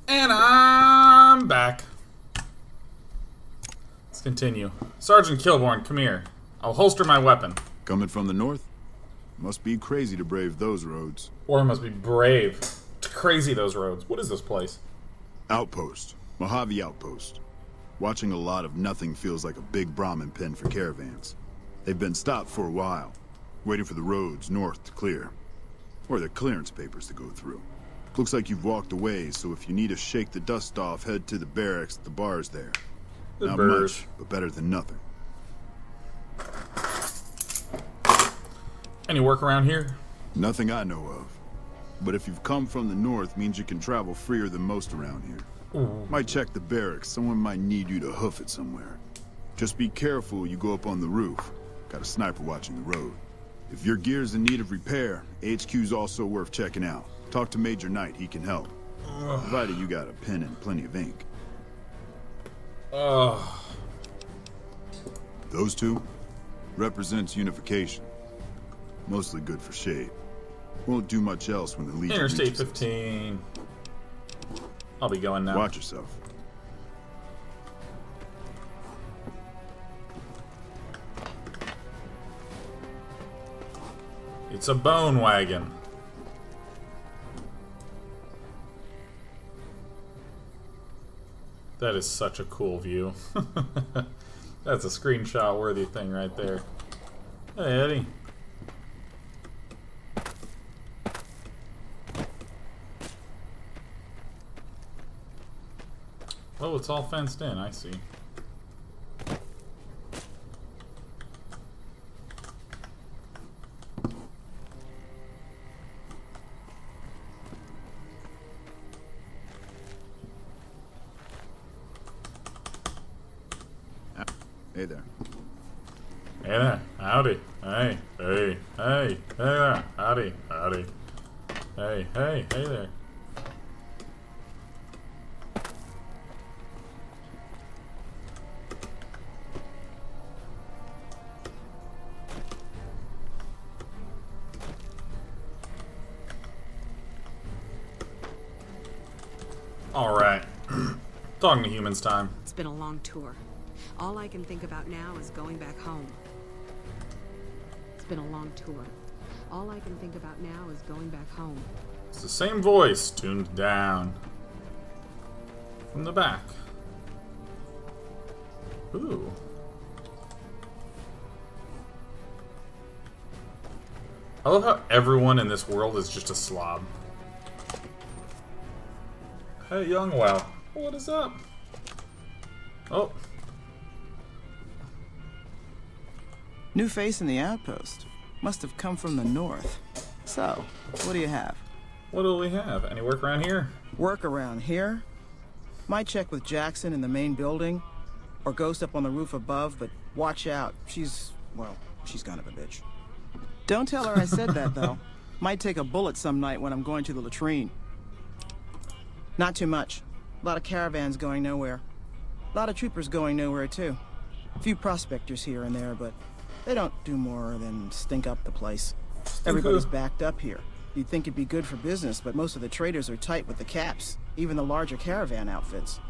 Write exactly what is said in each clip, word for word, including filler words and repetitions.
And I'm back. Let's continue. Sergeant Kilborn, come here. I'll holster my weapon. Coming from the north? Must be crazy to brave those roads. Or it must be brave to crazy those roads. What is this place? Outpost. Mojave Outpost. Watching a lot of nothing feels like a big Brahmin pen for caravans. They've been stopped for a while, waiting for the roads north to clear. Or their clearance papers to go through. Looks like you've walked away, so if you need to shake the dust off, head to the barracks at the bars there. The Not birds. much, but better than nothing. Any work around here? Nothing I know of. But if you've come from the north, means you can travel freer than most around here. Ooh. Might check the barracks. Someone might need you to hoof it somewhere. Just be careful you go up on the roof. Got a sniper watching the road. If your gear's in need of repair, H Q's also worth checking out. Talk to Major Knight, he can help. Ugh. Provided you got a pen and plenty of ink. Ugh. Those two represents unification. Mostly good for shade. Won't do much else when the Legion Interstate reaches us. fifteen. I'll be going now. Watch yourself. It's a bone wagon. That is such a cool view. That's a screenshot worthy thing right there. Hey, Eddie. Oh, it's all fenced in, I see. Hey there. Hey there, howdy. Hey, hey, hey, hey there, howdy, howdy. Hey, hey, hey there. Alright. Talking to humans time. It's been a long tour. All I can think about now is going back home. It's been a long tour. All I can think about now is going back home. It's the same voice, tuned down. From the back. Ooh. I love how everyone in this world is just a slob. Hey, Youngwell. What is up? Oh. New face in the outpost. Must have come from the north. So, what do you have? What do we have? Any work around here? Work around here? Might check with Jackson in the main building, or Ghost up on the roof above, but watch out. She's, well, she's kind of a bitch. Don't tell her I said that, though. Might take a bullet some night when I'm going to the latrine. Not too much. A lot of caravans going nowhere. A lot of troopers going nowhere, too. A few prospectors here and there, but they don't do more than stink up the place. Everybody's backed up here. You'd think it'd be good for business, but most of the traders are tight with the caps, even the larger caravan outfits.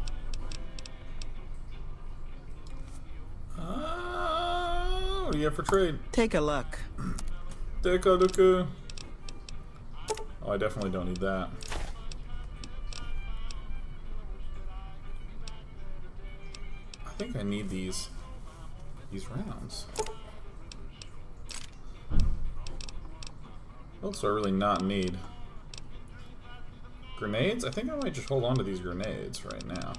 Uh, what do you have for trade? Take a look. Take a look. Oh, I definitely don't need that. I think I need these these rounds. What else do I really not need? Grenades? I think I might just hold on to these grenades right now.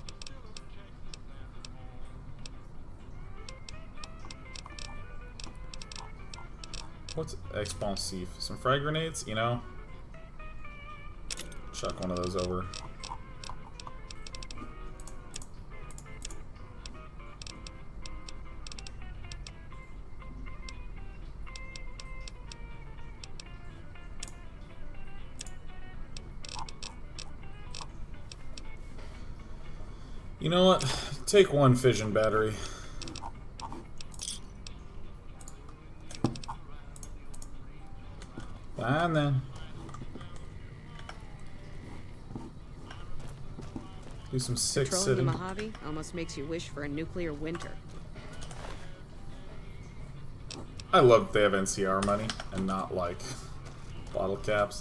What's expansif? Some frag grenades, you know? Chuck one of those over. You know what? Take one fission battery. Fine then. Do some sick Patrolling sitting. the Mojave almost makes you wish for a nuclear winter. I love that they have N C R money and not like bottle caps.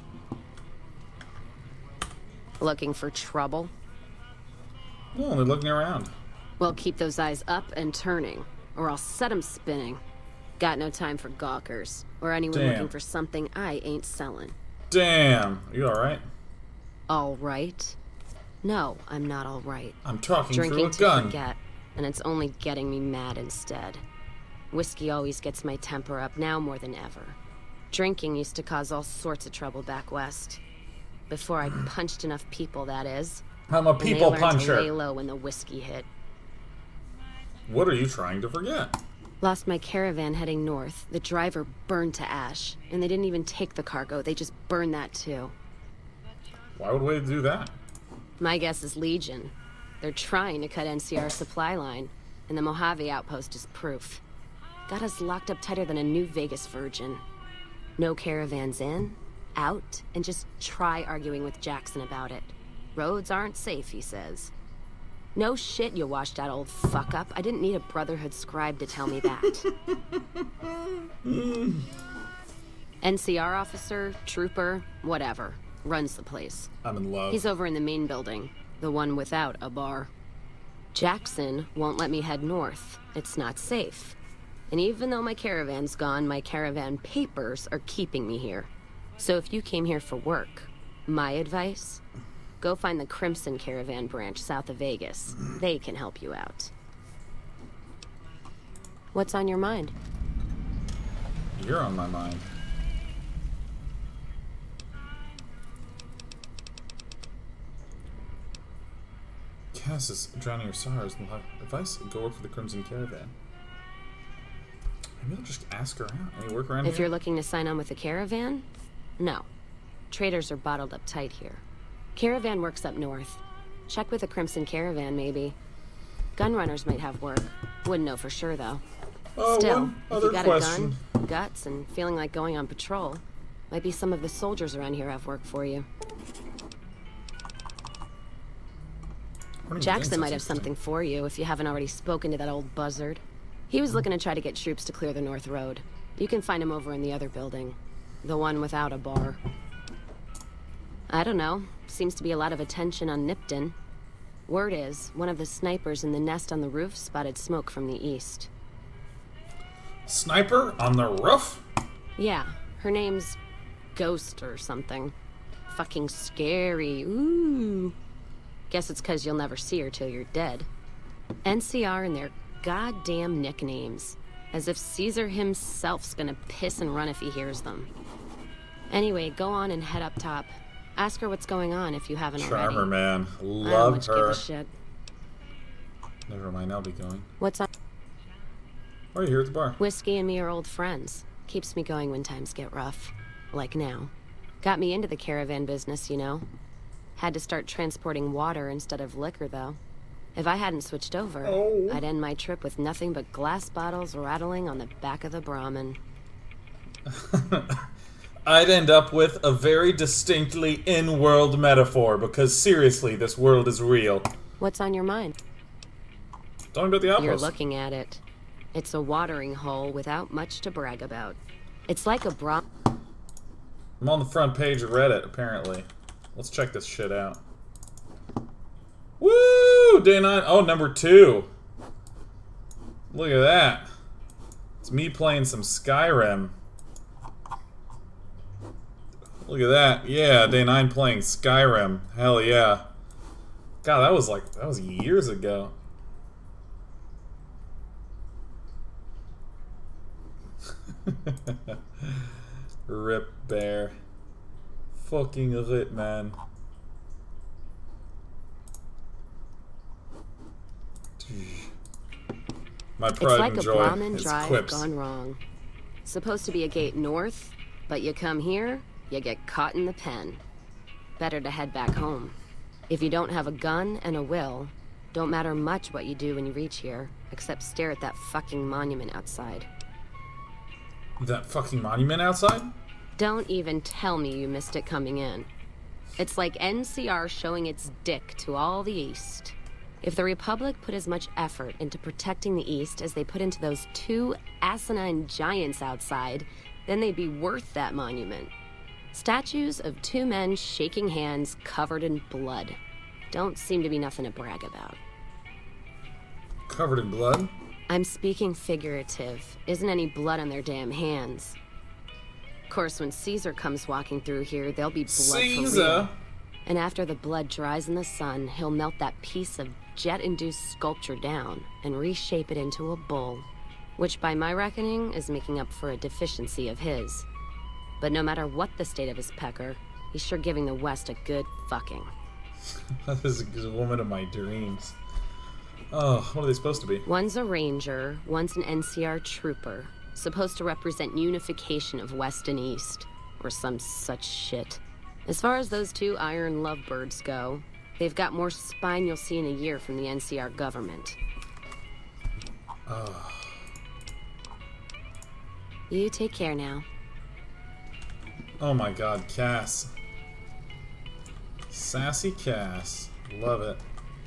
Looking for trouble? No, they're looking around. Well, keep those eyes up and turning, or I'll set 'em spinning. Got no time for gawkers, or anyone Damn. looking for something I ain't selling. Damn. Are you alright? All right? No, I'm not all right. I'm talking Drinking to through a gun. forget, and it's only getting me mad instead. Whiskey always gets my temper up now more than ever. Drinking used to cause all sorts of trouble back west. Before I punched enough people, that is. I'm a And they people learned to lay puncher. low when the whiskey hit. What are you trying to forget? Lost my caravan heading north. The driver burned to ash. And they didn't even take the cargo, they just burned that too. Why would we do that? My guess is Legion. They're trying to cut N C R's supply line, and the Mojave outpost is proof. Got us locked up tighter than a New Vegas virgin. No caravans in, out, and just try arguing with Jackson about it. Roads aren't safe, he says. No shit, you washed out old fuck up. I didn't need a Brotherhood scribe to tell me that. N C R officer, trooper, whatever. Runs the place. I'm in love. He's over in the main building, the one without a bar. Jackson won't let me head north. It's not safe. And even though my caravan's gone, my caravan papers are keeping me here. So if you came here for work, my advice, go find the Crimson Caravan branch south of Vegas. They can help you out. What's on your mind? You're on my mind. Cass is drowning your sorrows in life. Advice, go work for the Crimson Caravan. Maybe I'll just ask her out. Any work around If here? you're looking to sign on with the caravan, no. Traders are bottled up tight here. Caravan works up north. Check with the Crimson Caravan, maybe. Gunrunners might have work. Wouldn't know for sure, though. Oh, Still, one if other you got question. a gun, guts, and feeling like going on patrol, might be some of the soldiers around here have work for you. I don't even think Jackson so. might have something for you if you haven't already spoken to that old buzzard. He was looking to try to get troops to clear the North Road. You can find him over in the other building. The one without a bar. I don't know. Seems to be a lot of attention on Nipton. Word is, one of the snipers in the nest on the roof spotted smoke from the east. Sniper on the roof? Yeah, her name's Ghost or something. Fucking scary. Ooh. Guess it's 'cause you'll never see her till you're dead. N C R and their goddamn nicknames. As if Caesar himself's gonna piss and run if he hears them. Anyway, go on and head up top. Ask her what's going on if you haven't already. Charmer, man. I don't Love much give her. a shit. Never mind, I'll be going. What's on? Oh, you're here at the bar. Whiskey and me are old friends. Keeps me going when times get rough. Like now. Got me into the caravan business, you know. Had to start transporting water instead of liquor, though. If I hadn't switched over, Oh. I'd end my trip with nothing but glass bottles rattling on the back of the Brahmin. I'd end up with a very distinctly in-world metaphor, because seriously, this world is real. What's on your mind? Tell me about the outpost. You're looking at it. It's a watering hole without much to brag about. It's like a bra- I'm on the front page of Reddit, apparently. Let's check this shit out. Woo! Day nine. Oh, number two. Look at that. It's me playing some Skyrim. Look at that. Yeah, day nine playing Skyrim. Hell yeah. God, that was like, that was years ago. Rip Bear. Fucking rip, man. My It's pride like and a joy Brahmin is drive quips. gone wrong. Supposed to be a gate north, but you come here, you get caught in the pen. Better to head back home. If you don't have a gun and a will, don't matter much what you do when you reach here, except stare at that fucking monument outside. That fucking monument outside? Don't even tell me you missed it coming in. It's like N C R showing its dick to all the East. If the Republic put as much effort into protecting the East as they put into those two asinine giants outside, then they'd be worth that monument. Statues of two men shaking hands covered in blood. Don't seem to be nothing to brag about. Covered in blood? I'm speaking figurative. Isn't any blood on their damn hands. Of course, when Caesar comes walking through here, there'll be blood Caesar. for real. And after the blood dries in the sun, he'll melt that piece of jet-induced sculpture down and reshape it into a bull, which by my reckoning is making up for a deficiency of his. But no matter what the state of his pecker, he's sure giving the West a good fucking. That is a woman of my dreams. Oh, what are they supposed to be? One's a ranger, one's an N C R trooper, supposed to represent unification of West and East, or some such shit. As far as those two iron lovebirds go, they've got more spine you'll see in a year from the N C R government. Oh. You take care now. Oh my god, Cass. Sassy Cass. Love it.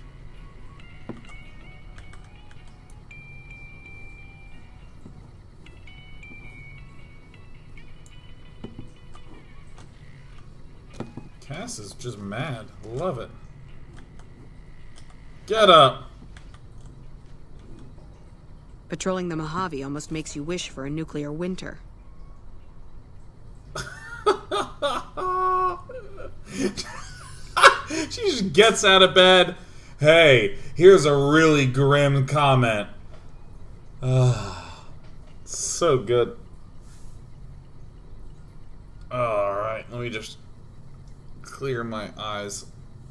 Cass is just mad. Love it. Get up! Patrolling the Mojave almost makes you wish for a nuclear winter. She just gets out of bed. Hey, here's a really grim comment. Ah, so good. Alright, let me just clear my eyes.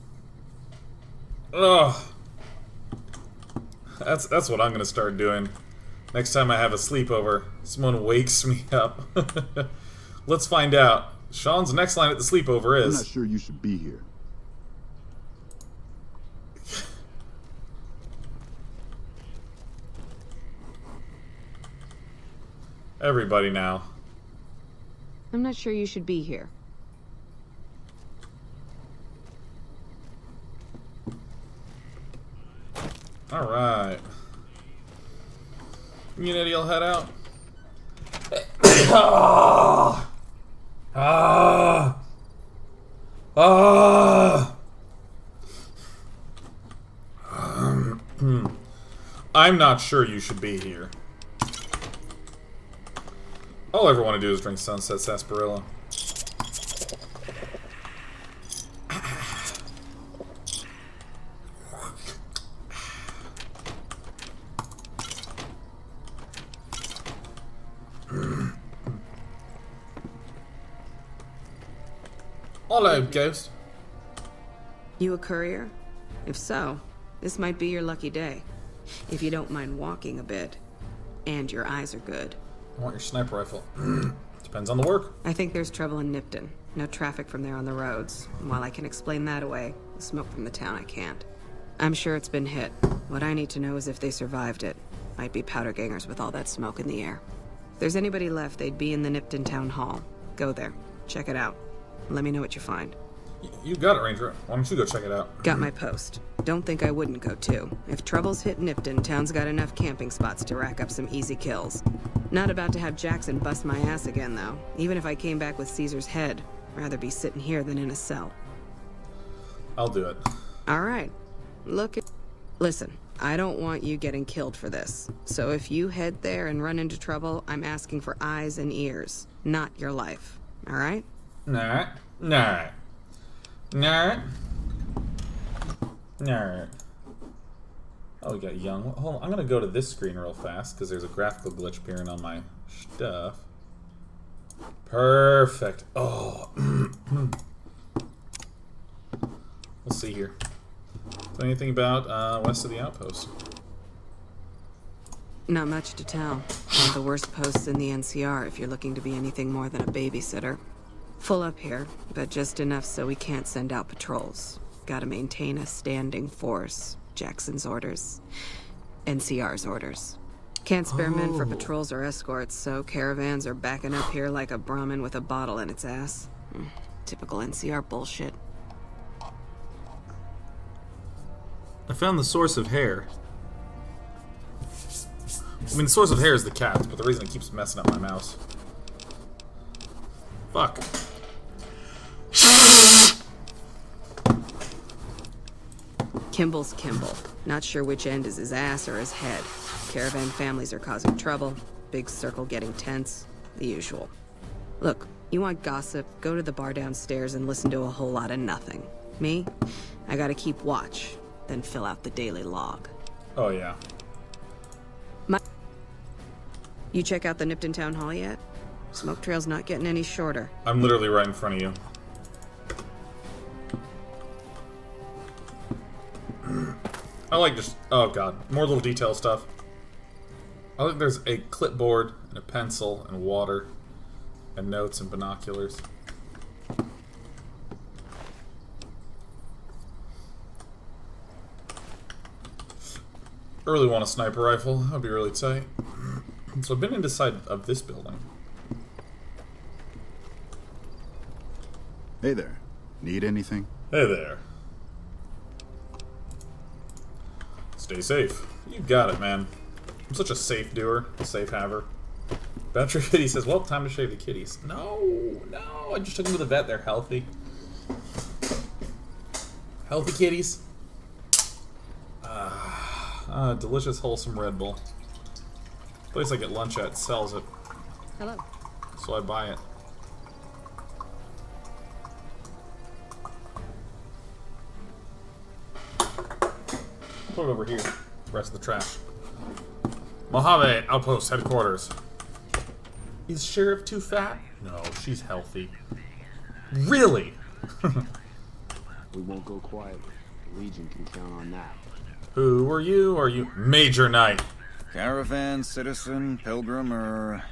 Ugh. That's that's what I'm gonna start doing. Next time I have a sleepover, someone wakes me up. Let's find out. Sean's next line at the sleepover is, I'm not sure you should be here. everybody now. I'm not sure you should be here. Alright. Unity will head out. Ah! Ah! Ah! Um, I'm not sure you should be here. All I ever want to do is drink Sunset Sarsaparilla. Hello, Ghost. You a courier? If so, this might be your lucky day. If you don't mind walking a bit. And your eyes are good. I want your sniper rifle. Depends on the work. I think there's trouble in Nipton. No traffic from there on the roads. And while I can explain that away, the smoke from the town I can't. I'm sure it's been hit. What I need to know is if they survived it. Might be powder gangers with all that smoke in the air. If there's anybody left, they'd be in the Nipton town hall. Go there. Check it out. Let me know what you find. Y you got it, Ranger. Why don't you go check it out? Got my post. Don't think I wouldn't go too. If trouble's hit Nipton, town's got enough camping spots to rack up some easy kills. Not about to have Jackson bust my ass again, though. Even if I came back with Caesar's head. Rather be sitting here than in a cell. I'll do it. Alright. Look at... Listen, I don't want you getting killed for this. So if you head there and run into trouble, I'm asking for eyes and ears. Not your life. Alright? Nah. Nah. Nah. Nah. Oh, we got young. Hold on. I'm going to go to this screen real fast because there's a graphical glitch appearing on my stuff. Perfect. Oh. We'll see here. So anything about uh, west of the outpost? Not much to tell. One of the worst posts in the N C R if you're looking to be anything more than a babysitter. Full up here, but just enough so we can't send out patrols. Gotta maintain a standing force. Jackson's orders. N C R's orders. Can't spare oh. men for patrols or escorts, so caravans are backing up here like a Brahmin with a bottle in its ass. Mm, typical N C R bullshit. I found the source of hair. I mean, the source of hair is the cat, but the reason it keeps messing up my mouse. Fuck. Kimball's Kimball. Not sure which end is his ass or his head. Caravan families are causing trouble. Big circle getting tense. The usual. Look, you want gossip, go to the bar downstairs and listen to a whole lot of nothing. Me? I gotta keep watch, then fill out the daily log. Oh, yeah. My you check out the Nipton Town Hall yet? Smoke trail's not getting any shorter. I'm literally right in front of you. I like just... Oh, God. More little detail stuff. I think there's a clipboard and a pencil and water and notes and binoculars. I really want a sniper rifle. That would be really tight. So I've been inside of this building. Hey there. Need anything? Hey there. Stay safe. You got it, man. I'm such a safe doer, a safe haver. Battery Kitty says, well, time to shave the kitties. No, no, I just took them to the vet. They're healthy. Healthy kitties. Ah, uh, delicious, wholesome Red Bull. Place I get lunch at sells it. Hello. So I buy it. Put it over here. The rest of the trash. Mojave Outpost Headquarters. Is Sheriff too fat? No, she's healthy. Really? We won't go quiet. The Legion can count on that. Who are you? Are you Major Knight? Caravan, citizen, pilgrim, or...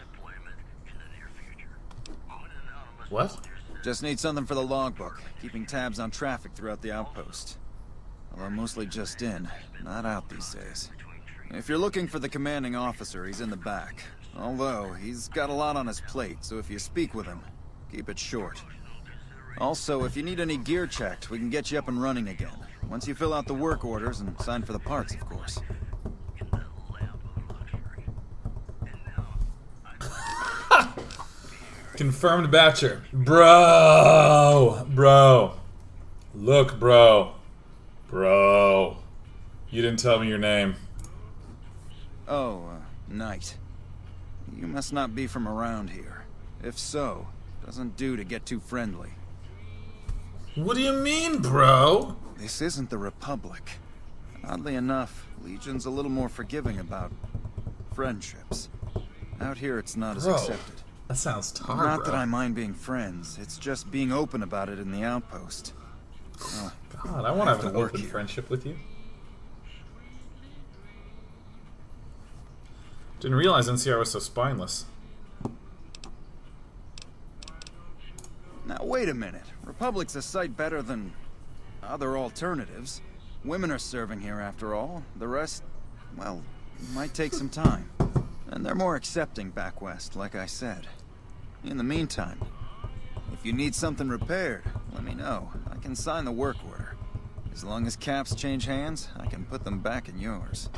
What? Just need something for the logbook. Keeping tabs on traffic throughout the outpost. Although mostly just in, not out these days. If you're looking for the commanding officer, he's in the back. Although, he's got a lot on his plate, so if you speak with him, keep it short. Also, if you need any gear checked, we can get you up and running again. Once you fill out the work orders and sign for the parts, of course. Confirmed Batcher. Bro! Bro. Look, bro. Bro. You didn't tell me your name. Oh, uh, Knight. You must not be from around here. If so, doesn't do to get too friendly. What do you mean, bro? This isn't the Republic. Oddly enough, Legion's a little more forgiving about friendships. Out here, it's not as Bro, accepted. that sounds tar, Not bro. that I mind being friends. It's just being open about it in the outpost. Oh, God, I want to have to an work open here. friendship with you. Didn't realize N C R was so spineless. now wait a minute. Republic's a sight better than other alternatives. Women are serving here after all. The rest, well, might take some time. And they're more accepting back west, like I said. In the meantime, if you need something repaired, let me know. I can sign the work order. As long as caps change hands, I can put them back in yours.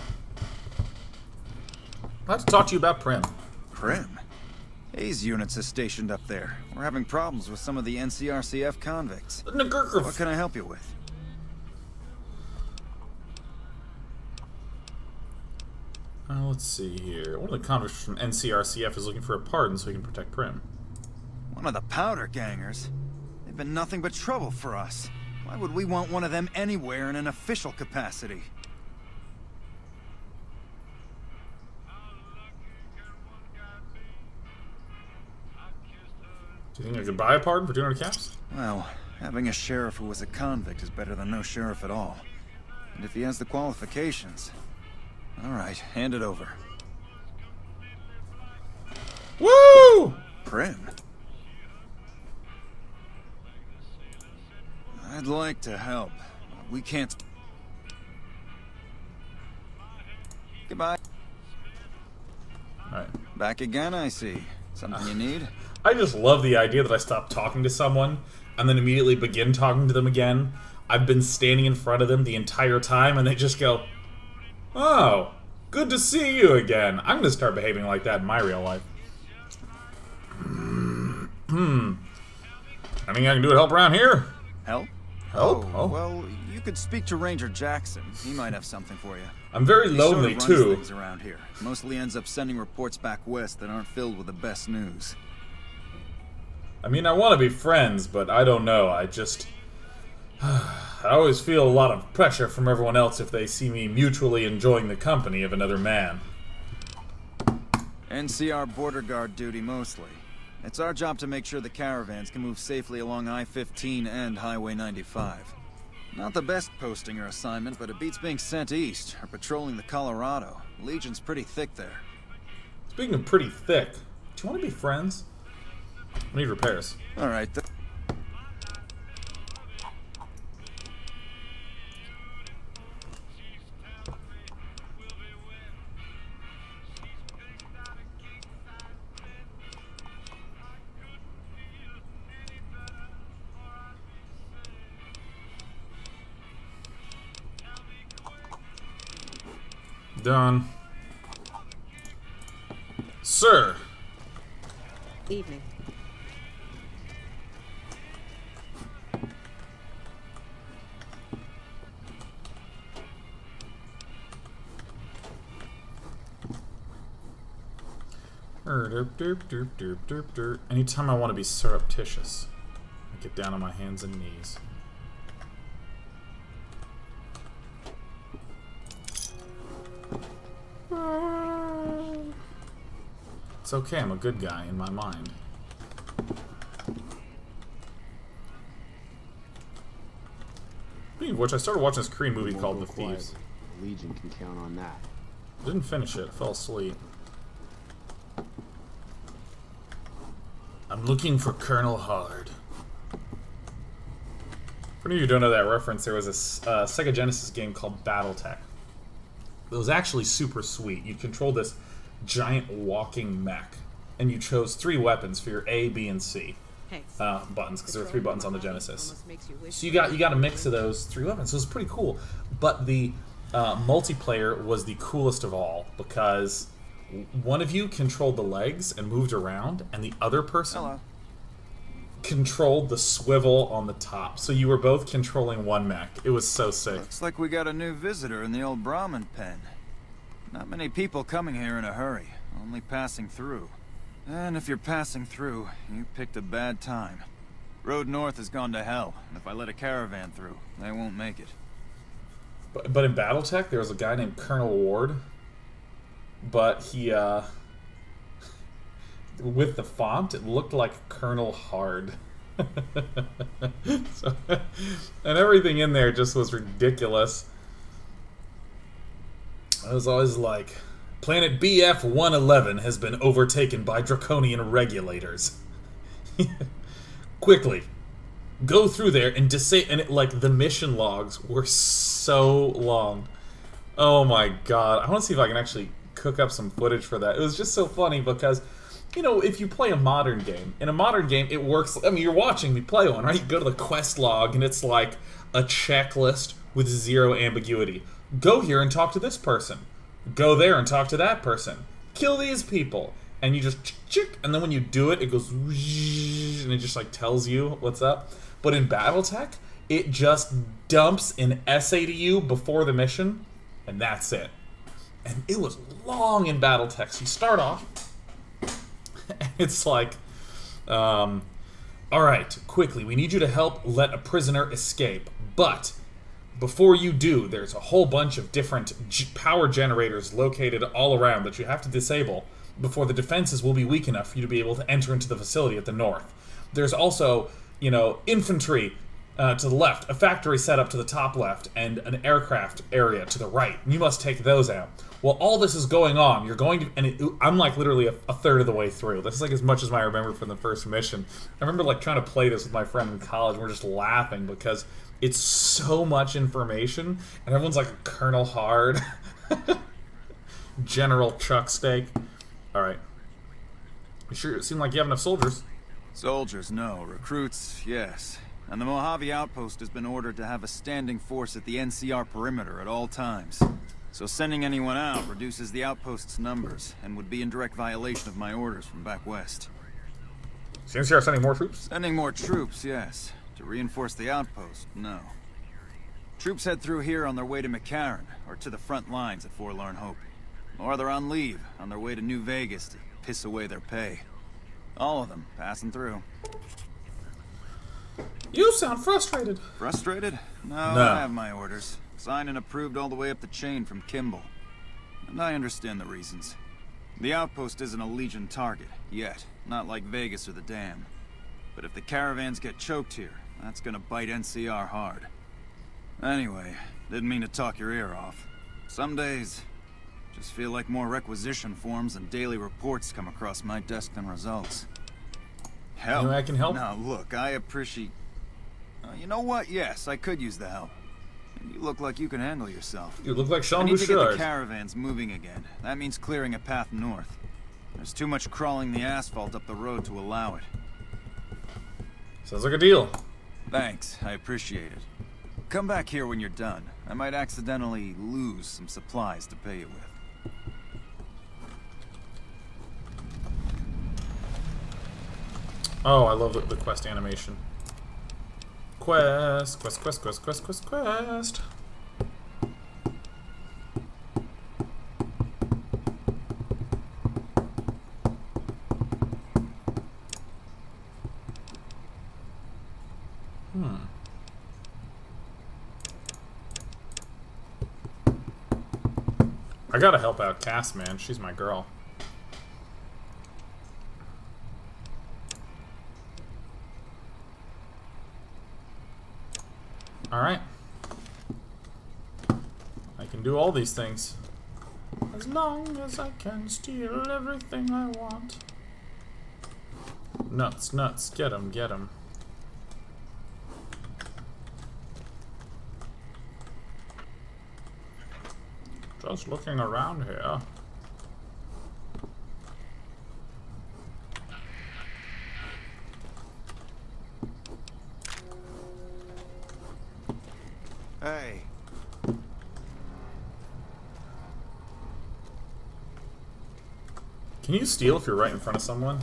I'd like to talk to you about Prim. Prim? Hayes units is stationed up there. We're having problems with some of the N C R C F convicts. What Nagurkov. can I help you with? Uh, let's see here. One of the convicts from N C R C F is looking for a pardon so he can protect Prim. One of the powder gangers? They've been nothing but trouble for us. Why would we want one of them anywhere in an official capacity? Do you think I could buy a pardon for two hundred caps? Well, having a sheriff who was a convict is better than no sheriff at all. And if he has the qualifications... Alright, hand it over. Woo! Prim? I'd like to help. We can't... Goodbye. Alright. Back again, I see. Something you need? I just love the idea that I stop talking to someone and then immediately begin talking to them again. I've been standing in front of them the entire time, and they just go, "Oh, good to see you again." I'm gonna start behaving like that in my real life. Hmm. Anything I can do to help around here? Help? Help? Oh, Oh. well, you could speak to Ranger Jackson. He might have something for you. I'm very He lonely, sort of runs too. things around here. Mostly ends up sending reports back west that aren't filled with the best news. I mean, I want to be friends, but I don't know. I just... I always feel a lot of pressure from everyone else if they see me mutually enjoying the company of another man. N C R border guard duty mostly. It's our job to make sure the caravans can move safely along I fifteen and Highway ninety-five. Not the best posting or assignment, but it beats being sent east or patrolling the Colorado. Legion's pretty thick there. Speaking of pretty thick, do you want to be friends? I need repairs. All right. Th Done. Sir! Evening. Er, derp, derp, derp, derp, derp, derp. Anytime I want to be surreptitious, I get down on my hands and knees. It's okay, I'm a good guy in my mind. Speaking of which, I started watching this Korean movie Won't called go The Thieves. quietly. The Legion can count on that. Didn't finish it, fell asleep. I'm looking for Colonel Hard. For any of you who don't know that reference, there was a uh, Sega Genesis game called Battletech. It was actually super sweet. You controlled this giant walking mech, and you chose three weapons for your A, B, and C Hey. uh, buttons, because there were three buttons on the Genesis. So you got you got a mix of those three weapons. So it was pretty cool. But the uh, multiplayer was the coolest of all because one of you controlled the legs and moved around, and the other person Hello. controlled the swivel on the top. So you were both controlling one mech. It was so sick. Looks like we got a new visitor in the old Brahmin pen. Not many people coming here in a hurry, only passing through. And if you're passing through, you picked a bad time. Road north has gone to hell, and if I let a caravan through, they won't make it. But, but in Battletech, there was a guy named Colonel Ward. But he, uh... with the font, it looked like Colonel Hard. So, and everything in there just was ridiculous. I was always like, Planet B F one eleven has been overtaken by draconian regulators. Quickly, go through there and disable. And it, like, the mission logs were so long. Oh my god! I want to see if I can actually cook up some footage for that. It was just so funny because, you know, if you play a modern game, in a modern game it works. I mean, you're watching me play one, right? You go to the quest log and it's like a checklist with zero ambiguity. Go here and talk to this person. Go there and talk to that person. Kill these people. And you just chick, and then when you do it, it goes whoosh, and it just like tells you what's up. But in Battletech, it just dumps an essay to you before the mission, and that's it. And it was long in Battletech. So you start off, and it's like, um, all right, quickly, we need you to help let a prisoner escape, but before you do, there's a whole bunch of different g power generators located all around that you have to disable before the defenses will be weak enough for you to be able to enter into the facility at the north. There's also, you know, infantry uh, to the left, a factory set up to the top left, and an aircraft area to the right. You must take those out. Well, all this is going on. You're going to, and it, I'm like literally a, a third of the way through. This is like as much as I remember from the first mission. I remember like trying to play this with my friend in college, and we're just laughing because it's so much information, and everyone's like Colonel Hard, General Chuck Steak. All right. You sure it seemed like you have enough soldiers? Soldiers, no. Recruits, yes. and the Mojave Outpost has been ordered to have a standing force at the N C R perimeter at all times. So sending anyone out reduces the outpost's numbers, and would be in direct violation of my orders from back west. Is the N C R sending more troops? Sending more troops, yes. To reinforce the outpost, no. Troops head through here on their way to McCarran, or to the front lines at Forlorn Hope. Or they're on leave, on their way to New Vegas to piss away their pay. All of them passing through. You sound frustrated. Frustrated? No, No. I have my orders. Signed and approved all the way up the chain from Kimball. And I understand the reasons. The outpost isn't a Legion target, yet. Not like Vegas or the Dam. But if the caravans get choked here, that's gonna bite N C R hard. Anyway, didn't mean to talk your ear off. Some days, just feel like more requisition forms and daily reports come across my desk than results. Help? Anyway, I can help? Now, look, I appreciate... Uh, you know what? Yes, I could use the help. And you look like you can handle yourself. You look like I Sean need to get the Bouchard. caravans moving again. That means clearing a path north. There's too much crawling the asphalt up the road to allow it. Sounds like a deal. Thanks, I appreciate it. Come back here when you're done. I might accidentally lose some supplies to pay you with. Oh, I love the, the quest animation. Quest, quest, quest, quest, quest, quest, quest. Hmm. I gotta help out Cass, man. She's my girl. Alright. I can do all these things. As long as I can steal everything I want. Nuts, nuts, get 'em, get 'em. Just looking around here. Hey. Can you steal if you're right in front of someone?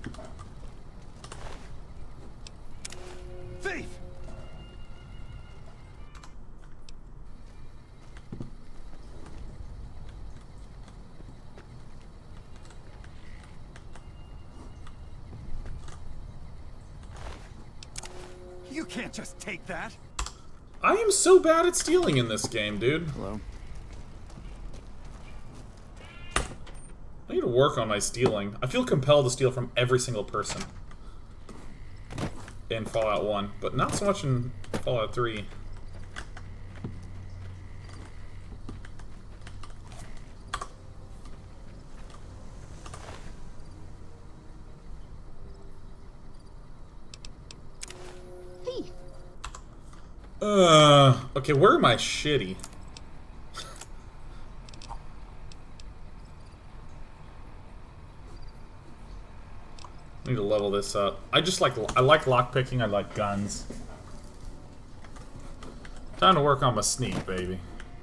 Thief! You can't just take that. I am so bad at stealing in this game, dude. Hello. I need to work on my stealing. I feel compelled to steal from every single person in Fallout one, but not so much in Fallout three. Uh, okay, where am I shitty? I need to level this up. I just like, I like lockpicking, I like guns. Time to work on my sneak, baby.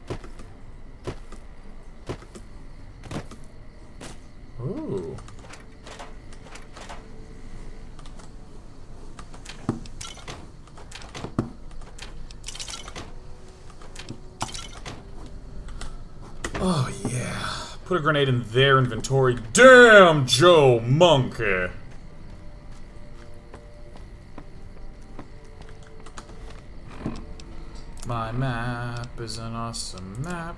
Ooh. Oh, yeah. Put a grenade in their inventory. Damn, Joe Monkey! My map is an awesome map.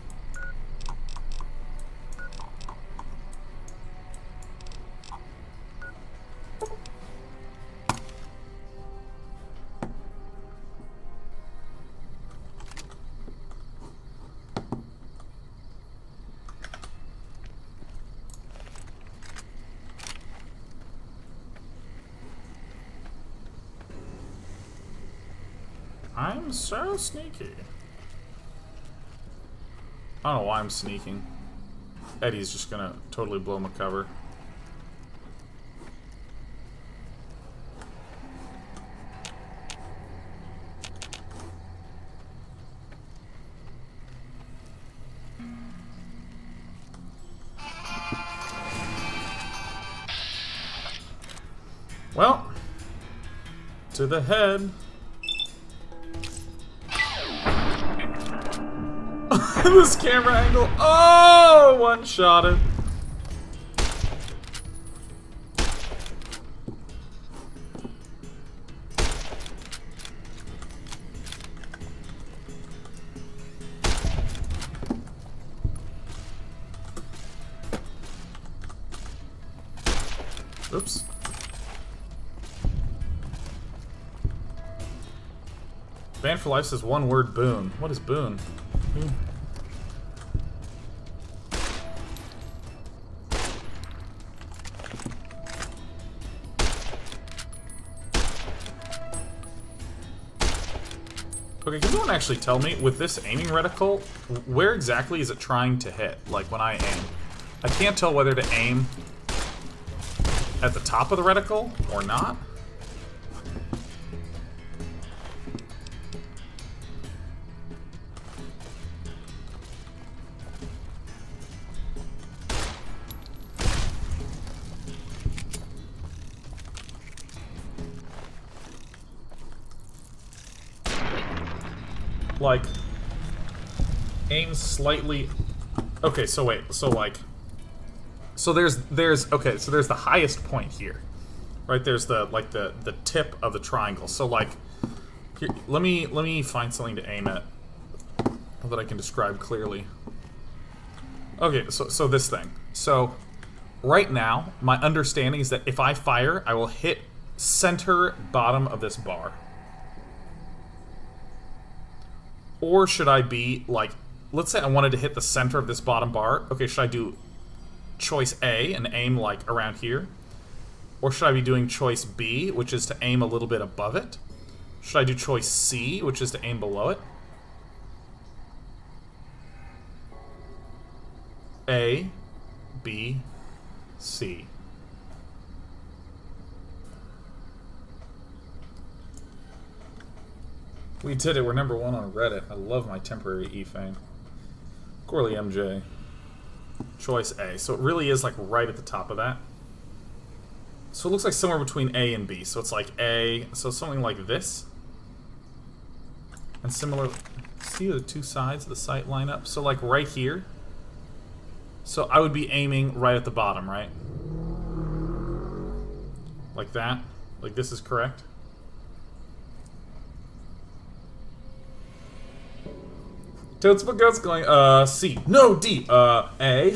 I'm so sneaky. I don't know why I'm sneaking. Eddie's just gonna totally blow my cover. Well, to the head. This camera angle. Oh, one shot it. Oops. Banned for Life says one word boon. What is boon? Boon. Okay, can someone actually tell me, with this aiming reticle, where exactly is it trying to hit? Like, when I aim. I can't tell whether to aim at the top of the reticle or not. Like, aim slightly. Okay, so wait, so like, so there's there's okay, so there's the highest point here, right? There's the like the the tip of the triangle. So like, here, let me let me find something to aim at that I can describe clearly. Okay, so so this thing. So right now, my understanding is that if I fire, I will hit center bottom of this bar. Or should I be, like, let's say I wanted to hit the center of this bottom bar. Okay, should I do choice A and aim, like, around here? Or should I be doing choice B, which is to aim a little bit above it? Should I do choice C, which is to aim below it? A, B, C. We did it. We're number one on Reddit. I love my temporary E-Fame. Corley M J. Choice A. So it really is like right at the top of that. So it looks like somewhere between A and B. So it's like A. So something like this. And similar. See the two sides of the sight line up? So like right here. So I would be aiming right at the bottom, right? Like that. Like this is correct. Totes but Goat's going, uh, C. No, D. Uh, A.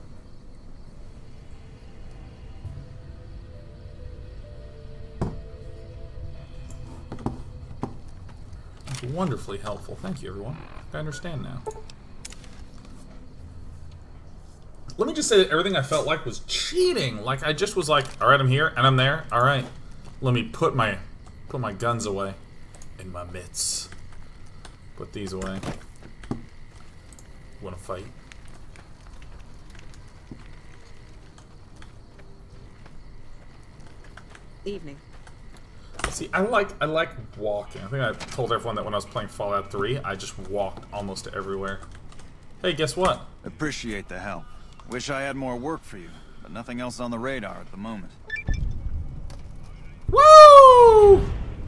That's wonderfully helpful. Thank you, everyone. I understand now. Let me just say that everything I felt like was cheating. Like, I just was like, alright, I'm here, and I'm there. Alright. Let me put my, put my guns away. In my mitts. Put these away. Want to fight? Evening. See, I like I like walking. I think I told everyone that when I was playing Fallout three, I just walked almost everywhere. Hey, guess what? Appreciate the help. Wish I had more work for you, but nothing else on the radar at the moment. Woo!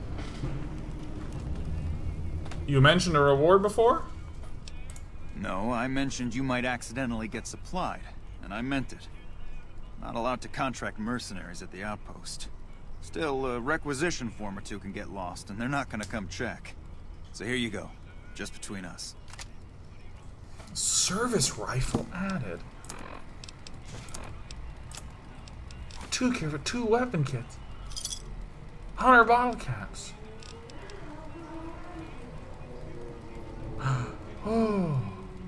You mentioned a reward before? No, I mentioned you might accidentally get supplied, and I meant it. Not allowed to contract mercenaries at the outpost. Still, a requisition form or two can get lost, and they're not gonna come check. So here you go, just between us. Service rifle added. Two kits for two weapon kits. Hunter bottle caps. Oh.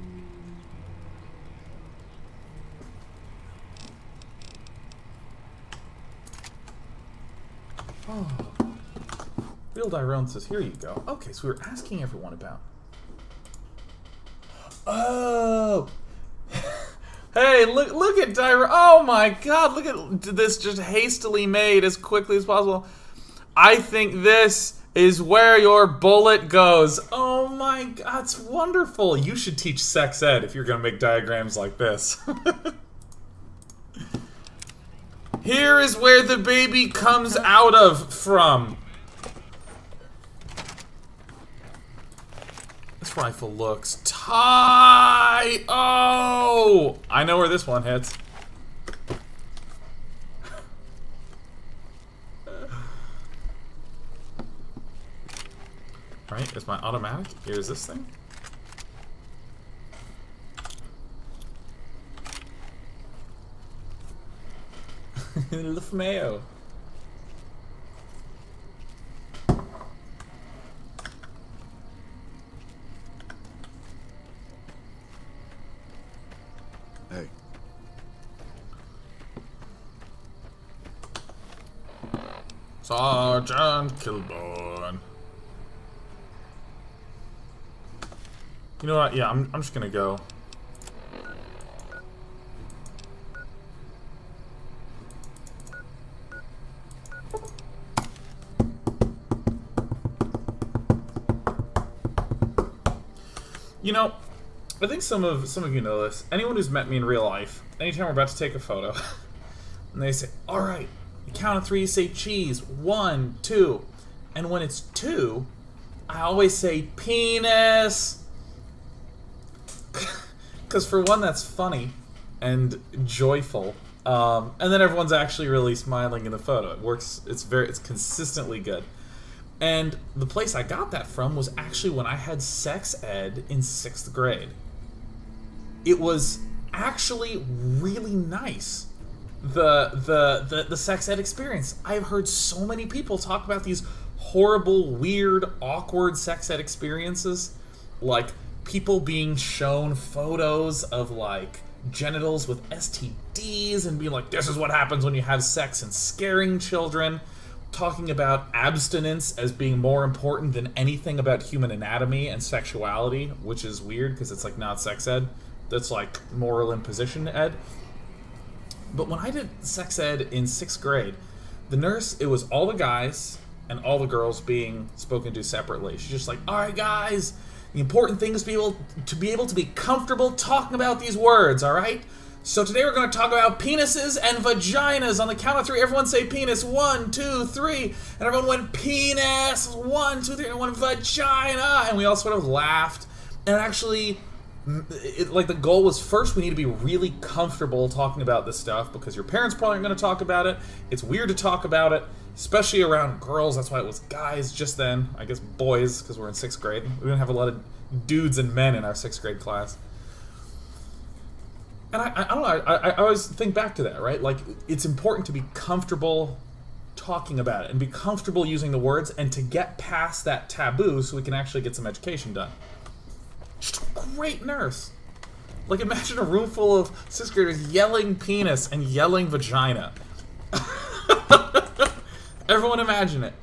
Oh. Real Dyrone says, here you go. Okay, so we were asking everyone about. Oh! Hey, look look at Dyrone. Oh my god, look at this just hastily made as quickly as possible. I think this is where your bullet goes. Oh my god, it's wonderful. You should teach sex ed if you're gonna make diagrams like this. Here is where the baby comes out of from. This rifle looks tight. Oh, I know where this one hits. Right, is my automatic? Here's this thing. LeFameo. Hey. Sergeant Kilborn. You know what? Yeah, I'm, I'm just gonna go. You know, I think some of some of you know this. Anyone who's met me in real life, anytime we're about to take a photo, and they say, "All right, you count of three, you say cheese. One, two," and when it's two, I always say penis, because for one, that's funny and joyful, um, and then everyone's actually really smiling in the photo. It works. It's very. It's consistently good. And the place I got that from was actually when I had sex ed in sixth grade. It was actually really nice. The, the, the, the sex ed experience. I've heard so many people talk about these horrible, weird, awkward sex ed experiences. Like people being shown photos of like genitals with S T Ds and being like, this is what happens when you have sex, and scaring children. Talking about abstinence as being more important than anything about human anatomy and sexuality, which is weird because it's like not sex ed. That's like moral imposition ed. But when I did sex ed in sixth grade, the nurse, it was all the guys and all the girls being spoken to separately. She's just like, all right, guys, the important thing is to be able to be able to be comfortable talking about these words, all right? So today we're going to talk about penises and vaginas. On the count of three, everyone say penis. One, two, three. And everyone went penis. One, two, three. And everyone vagina. And we all sort of laughed. And actually, it, like the goal was first we need to be really comfortable talking about this stuff because your parents probably aren't going to talk about it. It's weird to talk about it, especially around girls. That's why it was guys just then. I guess boys because we're in sixth grade. We didn't have a lot of dudes and men in our sixth grade class. And I, I don't know, I, I always think back to that, right? Like, it's important to be comfortable talking about it and be comfortable using the words and to get past that taboo so we can actually get some education done. Just a great nurse. Like, imagine a room full of sixth graders yelling penis and yelling vagina. Everyone imagine it.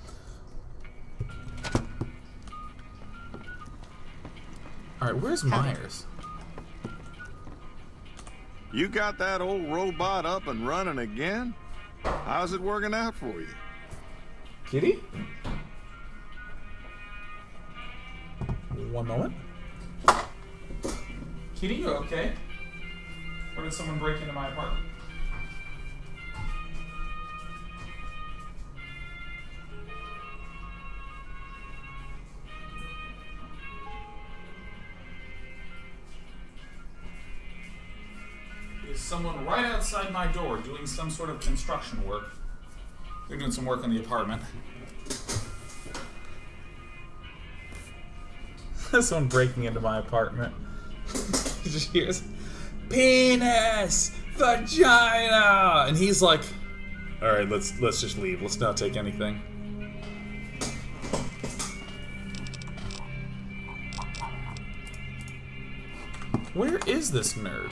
Alright, where's Myers? You got that old robot up and running again? How's it working out for you? Kitty? One moment. Kitty, you okay? Or did someone break into my apartment? Someone right outside my door doing some sort of construction work. They're doing some work on the apartment. Someone breaking into my apartment. Just hears penis, vagina, and he's like, "All right, let's let's just leave. Let's not take anything." Where is this nerd?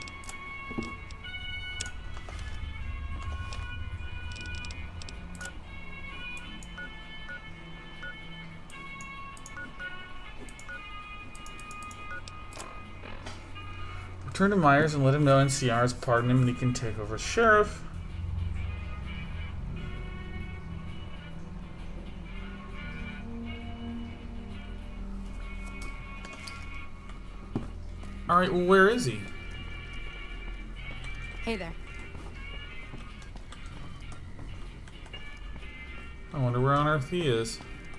Return to Myers and let him know N C R has pardoned him and he can take over as sheriff. Alright, well, where is he? Hey there. I wonder where on earth he is.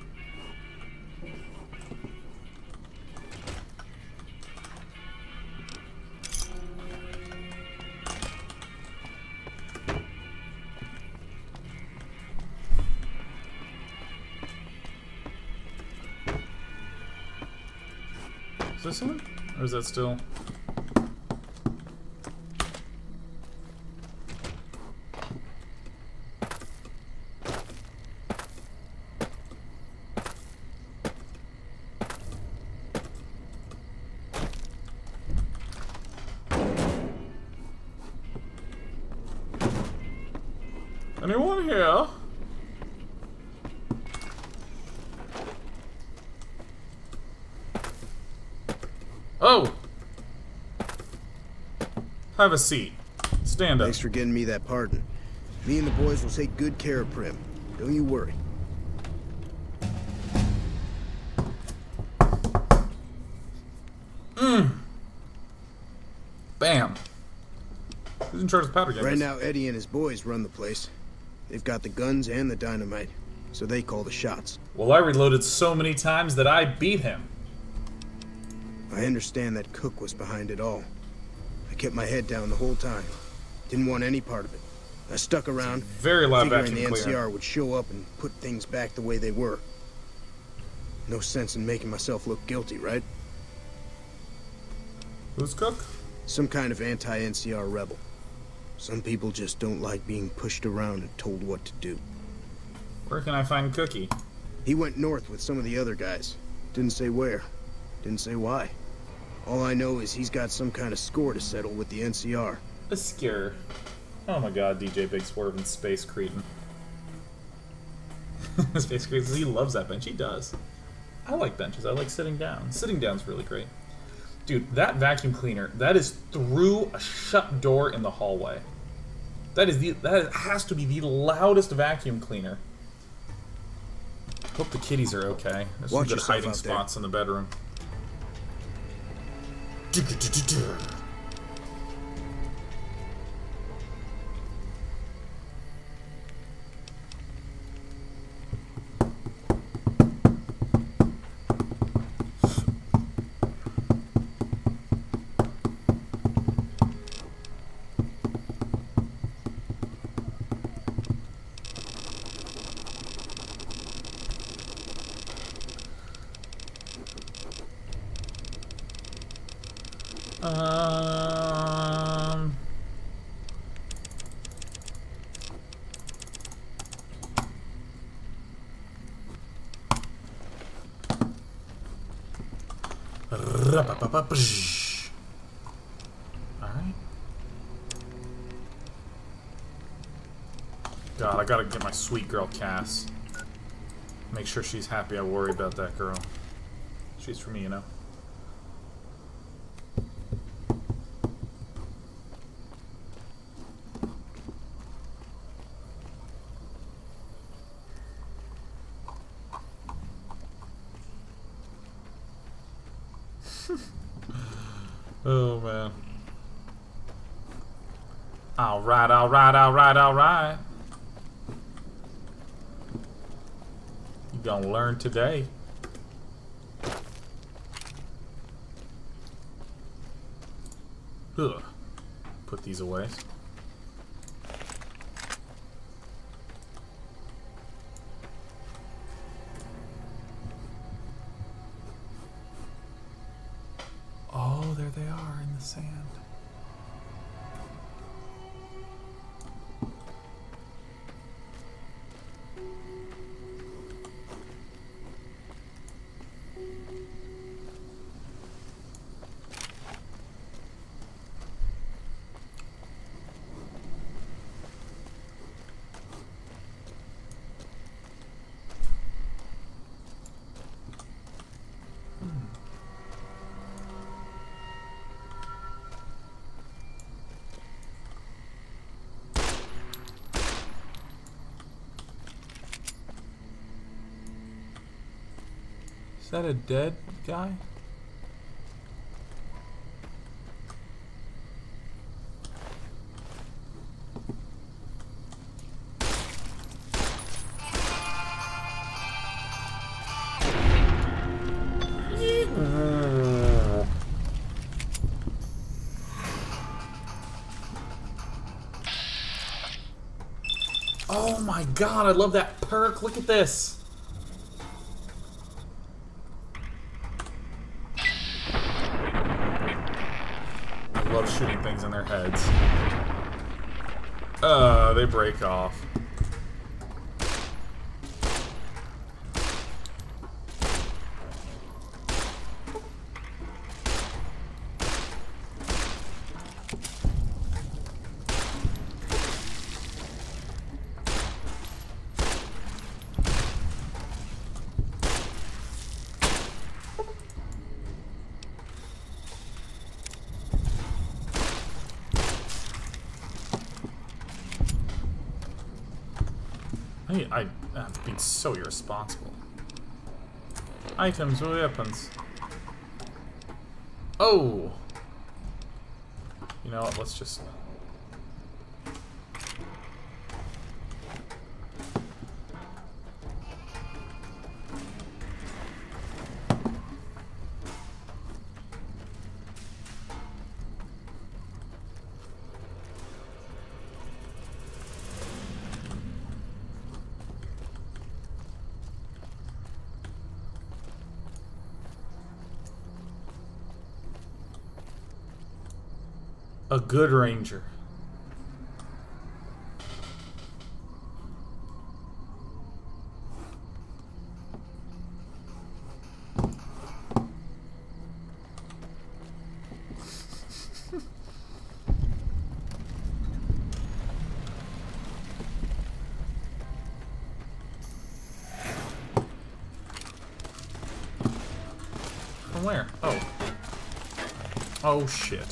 Is this him? Or is that still... Anyone here? Oh! Have a seat. Stand up. Thanks for getting me that pardon. Me and the boys will take good care of Prim. Don't you worry. Mmm. Bam. Who's in charge of the powder gun? Right now, Eddie and his boys run the place. They've got the guns and the dynamite, so they call the shots. Well, I reloaded so many times that I beat him. I understand that Cook was behind it all. I kept my head down the whole time. Didn't want any part of it. I stuck around, very loud figuring vacuum the N C R cleaner. would show up and put things back the way they were. No sense in making myself look guilty, right? Who's Cook? Some kind of anti-N C R rebel. Some people just don't like being pushed around and told what to do. Where can I find Cookie? He went north with some of the other guys. Didn't say where. Didn't say why. All I know is he's got some kind of score to settle with the N C R. A scare. Oh my god, D J Big Swerve and Space Cretin. Space Cretin, he loves that bench. He does. I like benches. I like sitting down. Sitting down's really great. Dude, that vacuum cleaner, that is through a shut door in the hallway. That is the that has to be the loudest vacuum cleaner. Hope the kitties are okay. There's Watch some good yourself hiding out there. spots in the bedroom. Um. Alright. God, I gotta get my sweet girl Cass. Make sure she's happy. I worry about that girl. She's for me, you know. Oh man. Alright, alright, alright, alright. You gonna learn today. Ugh. Put these away. Oh, there they are in the sand. Is that a dead guy? Mm. Oh my god, I love that perk. Look at this. I love shooting things in their heads. Uh, they break off. I, I, I'm being so irresponsible. Items, weapons. Oh! You know what, let's just... A good ranger. From where? Oh. Oh shit.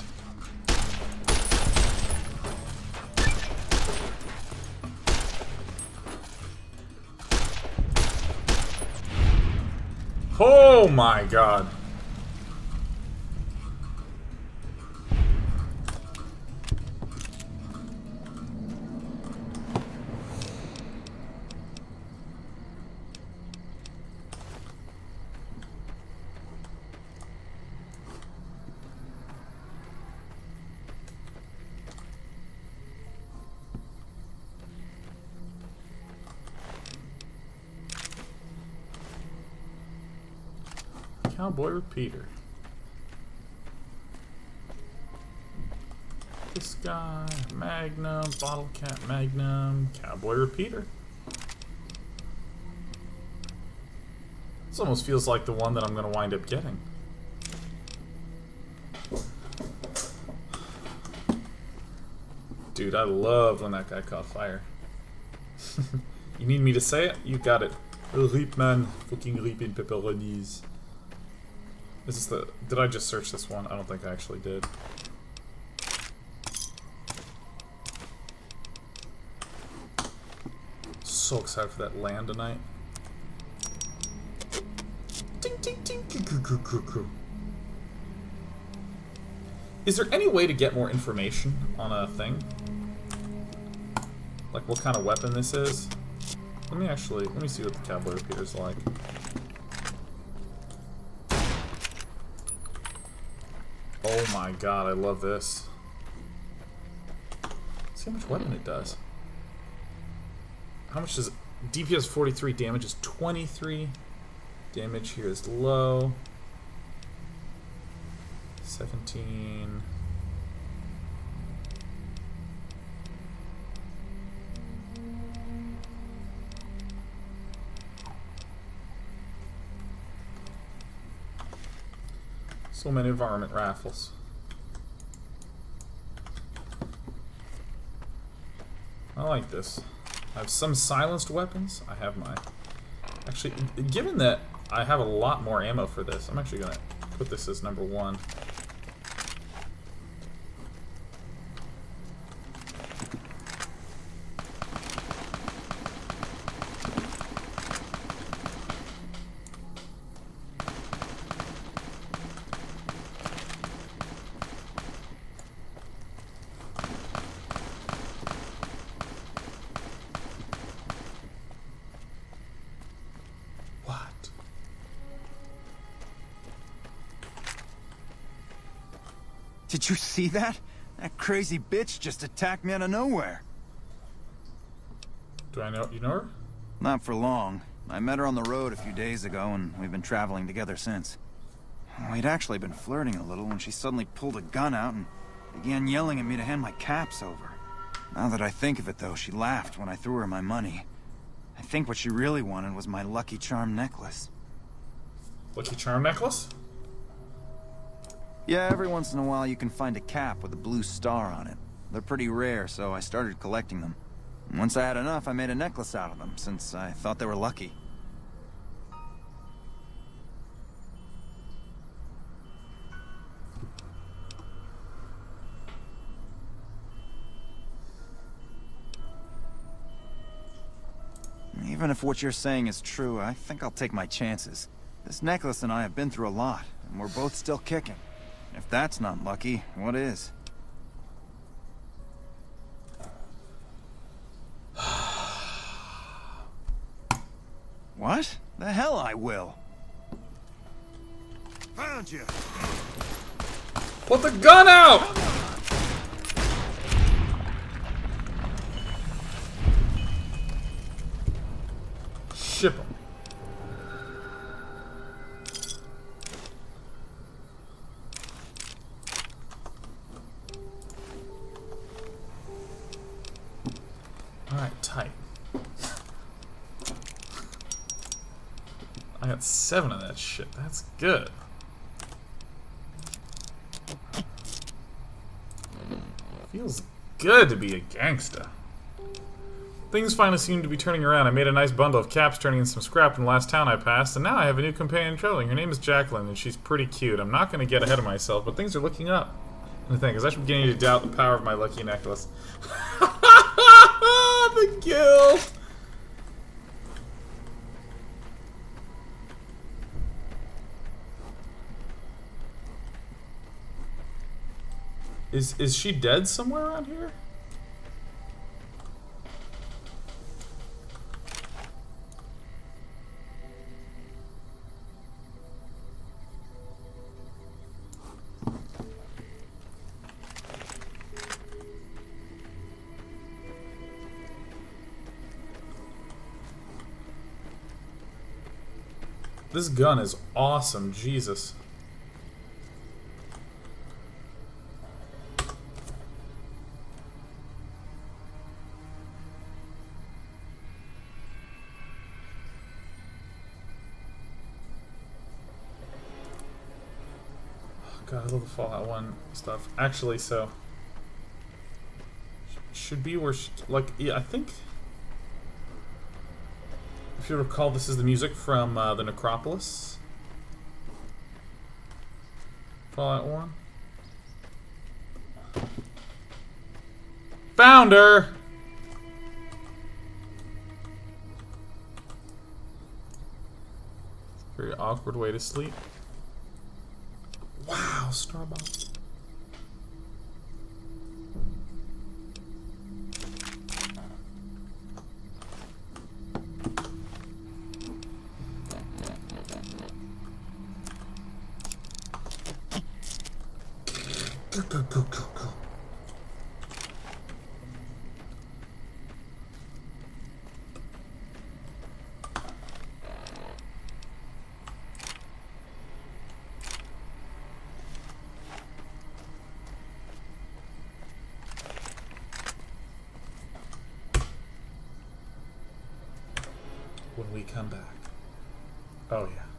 Oh my god. Cowboy repeater. This guy, Magnum, bottle cap, Magnum, cowboy repeater. This almost feels like the one that I'm going to wind up getting. Dude, I love when that guy caught fire. You need me to say it? You got it. Reap man, fucking reaping pepperonis. Is this the... Did I just search this one? I don't think I actually did. So excited for that land tonight. Ding, ding, ding. Is there any way to get more information on a thing? Like what kind of weapon this is? Let me actually... Let me see what the cowboy repeater's like. Oh my god, I love this. See how much weapon it does. How much does it? D P S forty-three, damage is twenty-three. Damage here is low. seventeen. So many varmint raffles. I like this. I have some silenced weapons. I have my... Actually, given that I have a lot more ammo for this, I'm actually going to put this as number one. Did you see that? That crazy bitch just attacked me out of nowhere. Do I know you know her? Not for long. I met her on the road a few days ago, and we've been traveling together since. We'd actually been flirting a little when she suddenly pulled a gun out and began yelling at me to hand my caps over. Now that I think of it, though, she laughed when I threw her my money. I think what she really wanted was my Lucky Charm necklace. Lucky Charm necklace? Yeah, every once in a while you can find a cap with a blue star on it. They're pretty rare, so I started collecting them. And once I had enough, I made a necklace out of them, since I thought they were lucky. Even if what you're saying is true, I think I'll take my chances. This necklace and I have been through a lot, and we're both still kicking. If that's not lucky, what is? What? The hell I will. Found you. Put the gun out! Ship him. Alright, tight. I got seven of that shit. That's good. Feels good to be a gangsta. Things finally seem to be turning around. I made a nice bundle of caps turning in some scrap in the last town I passed, and now I have a new companion traveling. Her name is Jacqueline, and she's pretty cute. I'm not going to get ahead of myself, but things are looking up. And the thing is, I'm beginning to doubt the power of my lucky necklace. The kill! Is is she dead somewhere around here? This gun is awesome, Jesus. God, I love the Fallout one stuff. Actually, so should be where, she, like, yeah, I think. If you recall, this is the music from uh, the Necropolis. Fallout one. Found her! Very awkward way to sleep. Wow, Starbucks. Go, go, go, go, go. When we come back. Oh yeah.